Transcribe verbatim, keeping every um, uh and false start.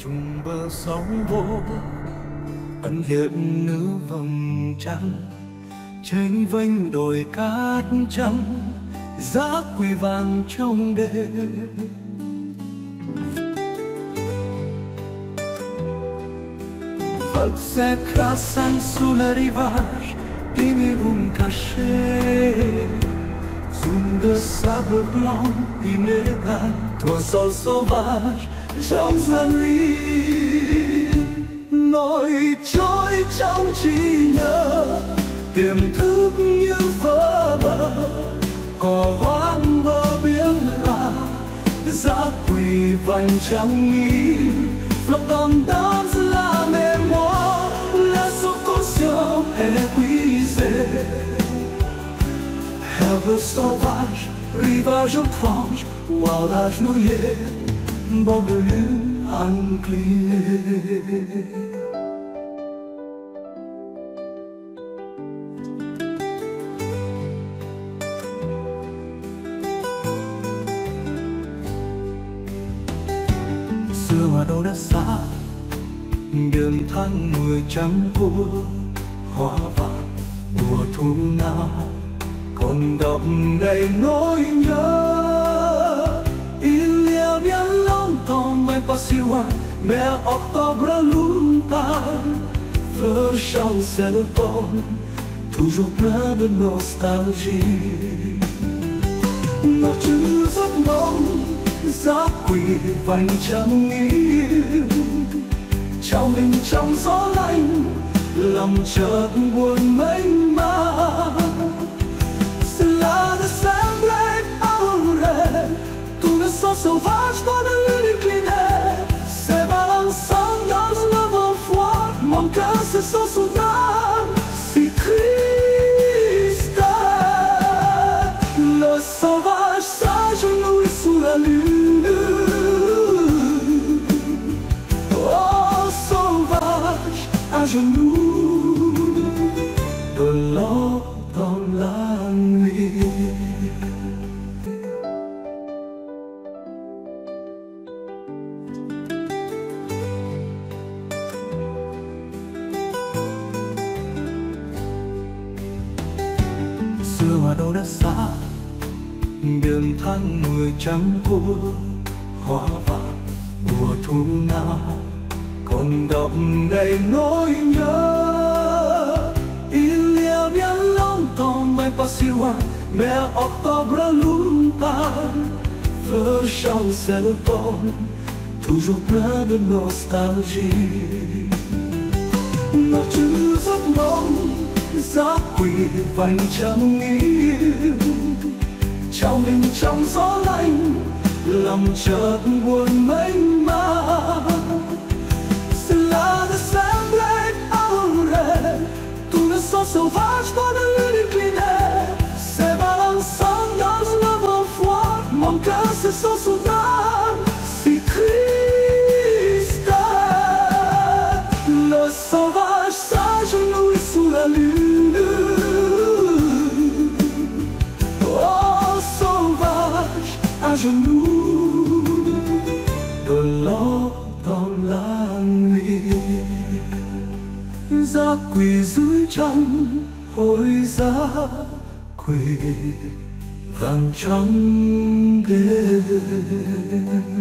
chung bờ sóng vỗ ẩn hiện nữ vầng trăng, tranh vênh đồi cát trắng giá quỳ vàng trong đêm. Forse croissant sulla rivage dimmi un cachet sur le sable blanc inégal, toi sol sauvage trong gian ly nổi trôi trong trí nhớ tiềm thức như vỡ bờ cỏ hoang bờ biển là giá quỳ vành trắng nghi flottant dans la mémoire la sous-conscience épuisée. Herbe sauvage, rivage étrange, wallage mouillé, bord de lune incliné. Xưa mà đâu đã xa, biển tháng mười trắng của hoa vàng mùa thu nào còn đậm đầy nỗi nhớ. Il y a bien longtemps, mais pas si loin, mer octobre lointain, fleurs chance et le pont, toujours plein de nostalgie. Notre giấc mộng giá quỳ vành trăng nghiêng trao mình trong gió lạnh lòng chợt buồn mênh mang. Cela ne semblait pas vrai, tout le sang sauvage doit de l'incliner, s'ébalançant dans le vent froid, mon cœur se sent soudain si triste. Le sauvage s'agenouille sous la lune. Oh sauvage, à genoux, de l'or dans la nuit. Xưa mà đâu đã xa, biển tháng mười trắng của hoa vàng mùa thu nào còn đậm đầy nỗi nhớ. Il y a bien longtemps, mais pas si loin, mer octobre lointain, fleurs chance et le pont, toujours plein de nostalgie. Notre giấc mộng giá quỳ vành trăng nghiêng trao mình trong gió lạnh lòng chợt buồn mênh mang. Cela ne semblait pas vrai, tout le sang sauvage doit de l'incliner, s'ébalançant dans le vent froid, mon cœur se sent soudain si triste. Le sauvage s'agenouille sous la lune. Oh sauvage, à genoux, de l'or dans la nuit. Giá quỳ dưới trăng hồi giá quỳ vàng trắng đêm.